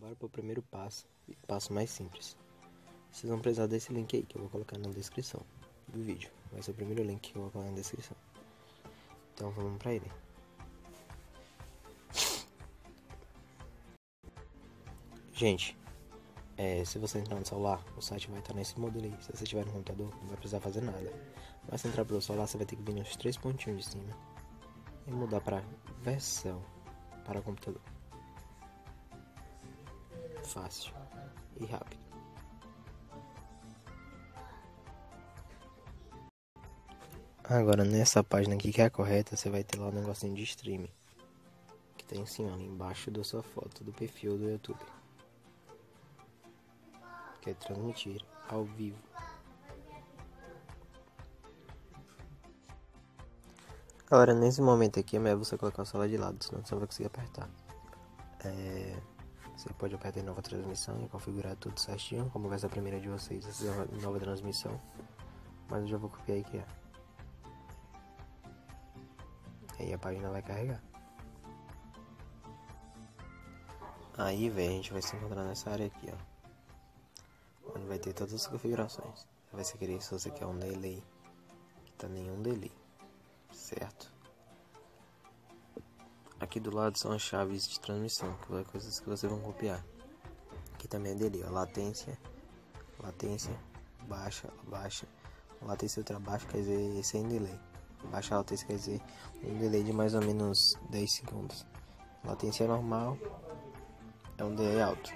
Agora para o primeiro passo, e passo mais simples. Vocês vão precisar desse link aí, que eu vou colocar na descrição do vídeo. Vai ser o primeiro link que eu vou colocar na descrição. Então vamos para ele. Gente, se você entrar no celular, o site vai estar nesse modelo aí. Se você estiver no computador, não vai precisar fazer nada. Mas se entrar pelo celular, você vai ter que vir nos 3 pontinhos de cima e mudar para versão para computador. Fácil e rápido. Agora nessa página aqui que é a correta, você vai ter lá um negocinho de streaming que tem em cima, ali embaixo da sua foto do perfil do YouTube, que é transmitir ao vivo. Agora nesse momento aqui é melhor você colocar o celular de lado, senão você não vai conseguir apertar. Você pode apertar em nova transmissão e configurar tudo certinho, como vai ser a primeira de vocês, essa é a nova transmissão. Mas eu já vou copiar aqui, ó. Aí a página vai carregar. Aí, velho, a gente vai se encontrar nessa área aqui, ó, onde vai ter todas as configurações. Vai ser querer se você quer um delay, que tá nenhum delay, certo? Aqui do lado são as chaves de transmissão, que é coisas que vocês vão copiar. Aqui também é delay, ó, latência, baixa, latência ultra baixa quer dizer sem delay. Baixa latência quer dizer um delay de mais ou menos 10 segundos. Latência normal é um delay alto.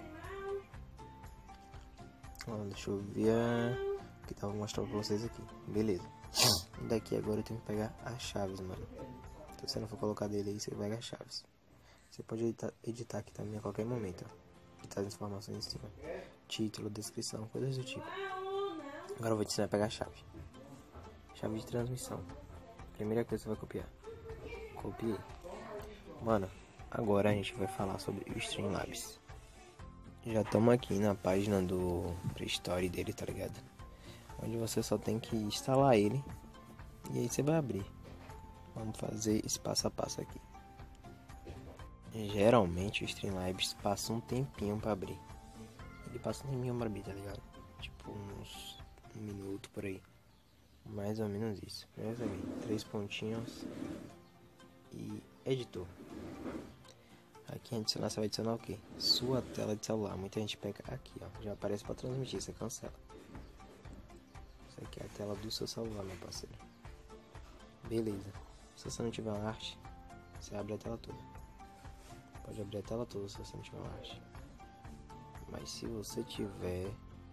Deixa eu ver. Que tal, vou mostrar pra vocês aqui. Beleza. Daqui agora eu tenho que pegar as chaves, mano. Se você não for colocar delay, você pega as chaves. Você pode editar aqui também a qualquer momento, ó. Editar as informações em cima. Título, descrição, coisas do tipo. Agora eu vou te ensinar a pegar a chave. Chave de transmissão. Primeira coisa que você vai copiar. Copiei. Mano, agora a gente vai falar sobre o Streamlabs. Já estamos aqui na página do Play Store dele, tá ligado? Onde você só tem que instalar ele. E aí você vai abrir. Vamos fazer esse passo a passo aqui. Geralmente o Streamlabs passa um tempinho pra abrir. Ele passa um tempinho pra abrir, tá ligado? Tipo uns 1 minuto por aí. Mais ou menos isso. Beleza, aí, 3 pontinhos e editor. Aqui adicionar, você vai adicionar o que? Sua tela de celular. Muita gente pega aqui, ó. Já aparece para transmitir, você cancela. Isso aqui é a tela do seu celular, meu parceiro. Beleza. Se você não tiver uma arte, você abre a tela toda. Pode abrir a tela toda se você não tiver uma arte. Mas se você tiver,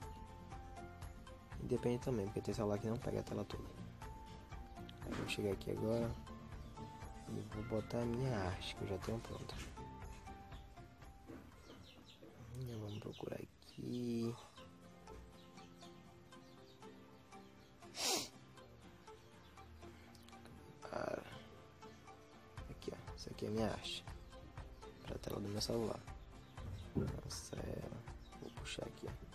depende também, porque tem celular que não pega a tela toda. Aí eu vou chegar aqui agora e vou botar a minha arte, que eu já tenho pronta. Vamos procurar aqui. Aqui, ó. Isso aqui é a minha arte para a tela do meu celular. Cancela. Vou puxar aqui, ó.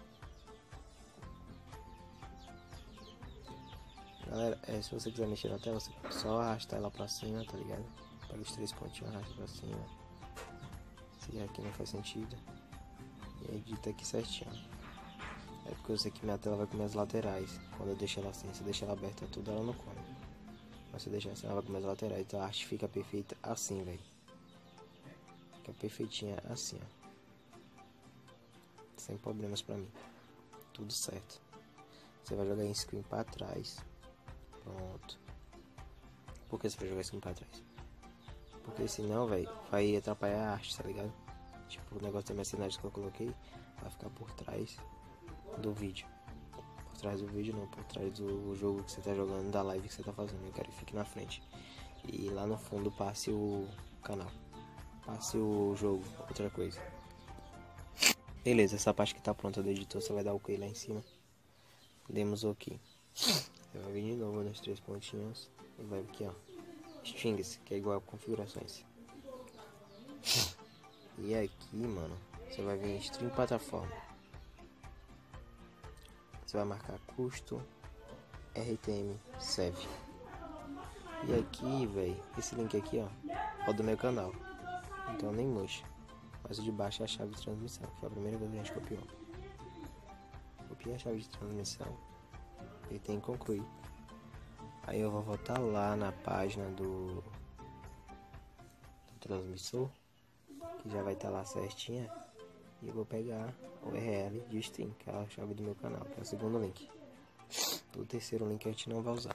Galera, se você quiser mexer na tela, você só arrastar ela pra cima, tá ligado? Pega os 3 pontinhos, arrasta pra cima. Se aqui não faz sentido. E edita aqui certinho. É porque eu sei que minha tela vai comer as laterais. Quando eu deixo ela assim, se eu deixar ela aberta, tudo ela não come. Mas se eu deixar assim, ela vai comer as laterais. Então a arte fica perfeita assim, velho. Fica perfeitinha assim, ó. Sem problemas pra mim. Tudo certo. Você vai jogar em screen pra trás. Pronto. Por que você vai jogar screen pra trás? Porque senão, velho, vai atrapalhar a arte, tá ligado? Tipo, o negócio da mercenários que eu coloquei vai ficar por trás do vídeo. Por trás do vídeo não, por trás do jogo que você tá jogando, da live que você tá fazendo. Eu quero que fique na frente. E lá no fundo passe o canal. Passe o jogo, outra coisa. Beleza, essa parte que tá pronta do editor, você vai dar o OK lá em cima. Demos OK. Você vai vir de novo nos 3 pontinhos e vai aqui, ó, strings, que é igual a configurações. E aqui, mano, você vai vir em string plataforma. Você vai marcar custo RTM save. E aqui, velho, esse link aqui, ó, é o do meu canal. Então nem mostra. Essa de baixo é a chave de transmissão, que foi a primeira coisa que a gente copiou. Copiei a chave de transmissão e tem que concluir. Aí eu vou voltar lá na página do transmissor, que já vai estar lá certinha, e eu vou pegar o URL de stream, que é a chave do meu canal, que é o segundo link. O terceiro link a gente não vai usar.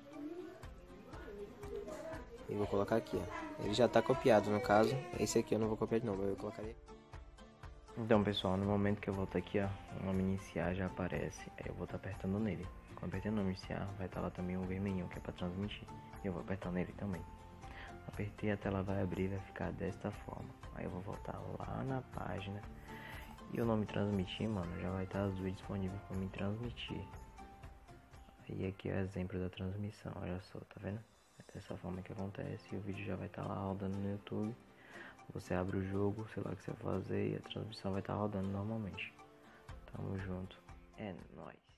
E vou colocar aqui, ó. Ele já está copiado, no caso. Esse aqui eu não vou copiar de novo, eu vou colocar ele. Então, pessoal, no momento que eu volto aqui, ó, o nome iniciar já aparece. Aí eu vou estar apertando nele. Quando apertei o nome iniciar, vai estar lá também um vermelhinho, que é para transmitir. E eu vou apertar nele também. Apertei, a tela vai abrir, vai ficar desta forma. Aí eu vou voltar lá na página. E o nome transmitir, mano, já vai estar azul disponível para me transmitir. E aqui é o exemplo da transmissão, olha só, tá vendo? É dessa forma que acontece, e o vídeo já vai estar lá rodando no YouTube. Você abre o jogo, sei lá o que você vai fazer, e a transmissão vai estar rodando normalmente. Tamo junto, é nóis.